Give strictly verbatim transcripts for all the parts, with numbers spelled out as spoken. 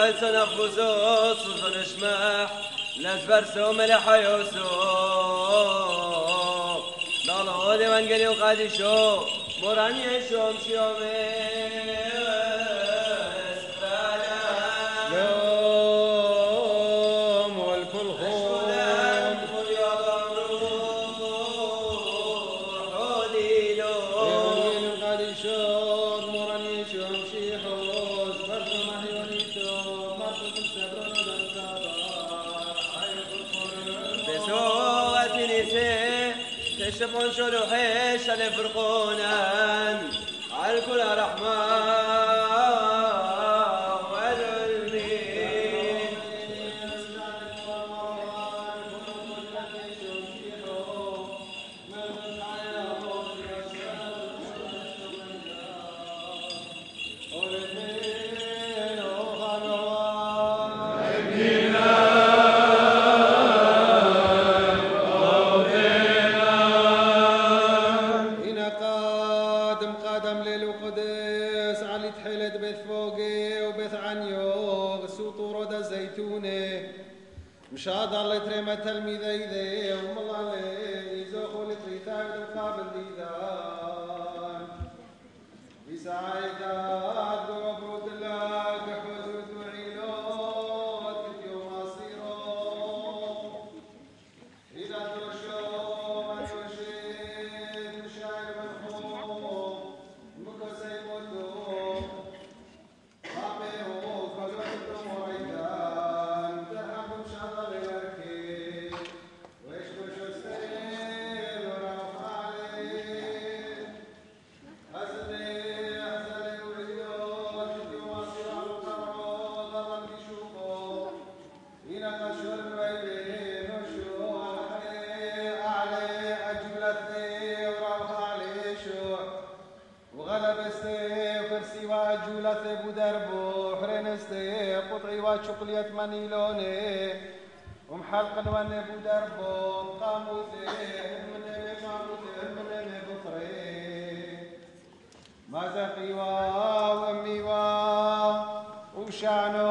سنخبزوس وسنشمح لسبرسو ملح يوسف ضلوا دي وانقلي وقادشو مران يشوم شيومي شبون شلوحيش الفرقونان على كل رحمة والعلمين مشاد الله تريمة تلميذي ذي وم الله لي يزوخوا لتريتا وقابل ديدان بسعيدات ومبروك الله كحوز وتعينات اليوم مصيرو إذا ترشو ما ترشيد مشاعر منحوم مكسي مدو عميرو فلوحكم وعيدان تحكم شهر بدربو حرنستي قطعي وشقلية منيلوني ومحلق نواني بدربو قاموسي همني قاموسي همني بطري ما زقيوا واميوا وشعنو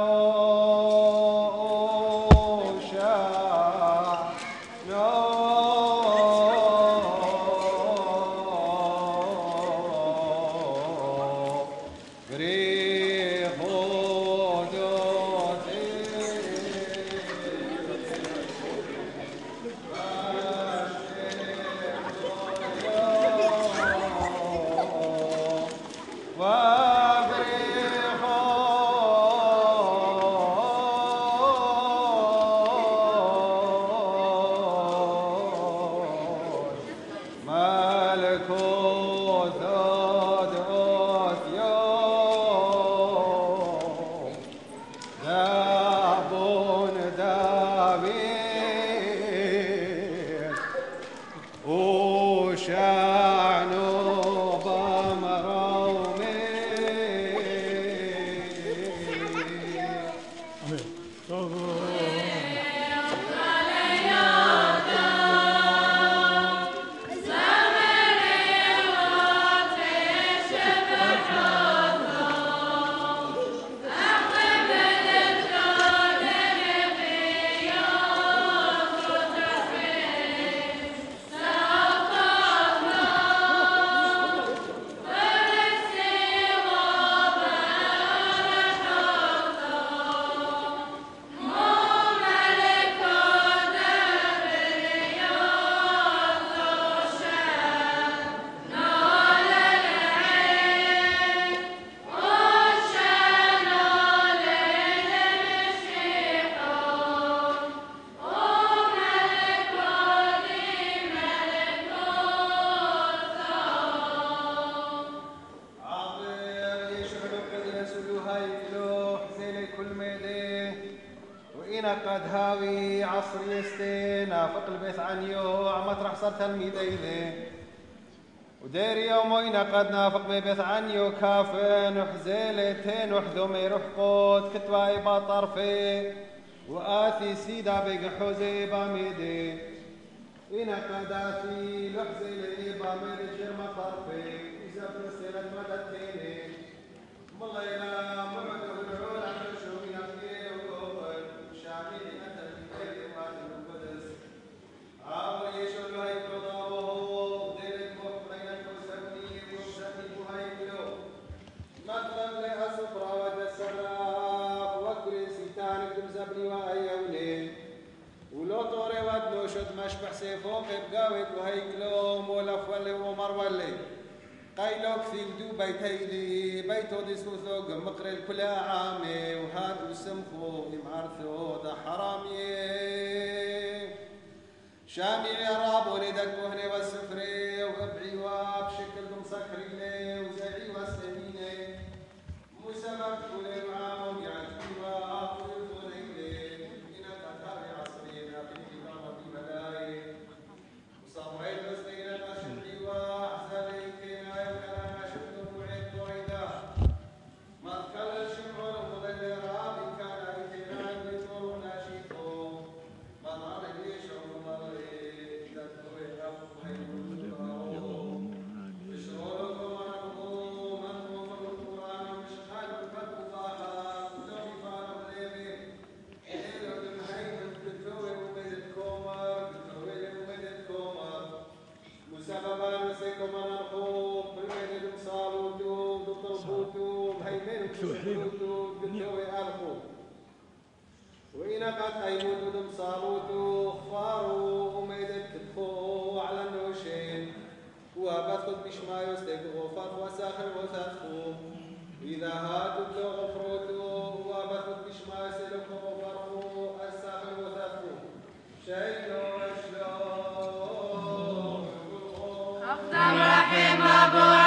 قد هاوي عصر يستين نافق البيت عنيو مطرح صار تلميذي ذي ودير يومين قد نافق ببيت عنيو كافن وحزيلتين وحذومي روح قوت كتواي بطرفي وآتي سيدا بقحوزي باميدي إنا قد آتي لحزيلي باميدي جرم طرفي إذا برسلت مدتيني مالله إلا مرد ودعون عن شومي بني وأيوني ولو طوري ودلو شد مشبح سيفو قبقاوك وهيكلوم ولفولي ومرولي قايلوك ثيودو بيتيدي بيتو دي سوثوق مقر الكل عامي وهادو سمخو إمعرثو دا حرامي شامي راب ولدك وهني والسفري وابعي وابشكل مسكري لي وزعي واسلميني مسبب كل العام ويعجبي وابو الفنيلي إنا تتابع عصرينا بالكتاب وبملاي وصبرين وسنين أشبعي وأحزانيك يا وكلام شفت وعيد وعيدا مذكر الشمع المضل راب كان إتنا يطول ناشيكو مضار لي شعور مضري تدوي أفضل المشتاق بشروركم ونبغو منهم القرآن مشهد الفتح ضاحا كلهم فارغ ليبي إلو دمهين بتوي ومدد كومر بتوي ومدد كومر مسببا مسيكم منرخوم بالمدد مصالوتوم دطربوتوم هيمين بشكروتوم بتوي ألخوم وإن قد أيمون دم صالوتو خفارو وميدت كتفو على النوشين وبثقد بشما يستيقظ فرق وساخر وثاثو إذا هاتوا بلو غفروتو وبثقد بشما يستيقظ فرق الساخر وثاثو شيلو أشلو أفضل رحم أبو